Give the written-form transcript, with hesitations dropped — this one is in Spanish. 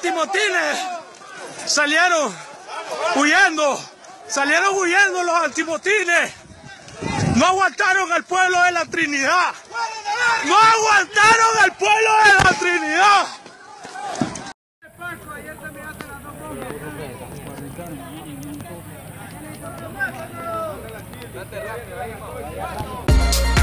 antimotines salieron huyendo los antimotines. No aguantaron al pueblo de la Trinidad. No aguantaron al pueblo de la Trinidad.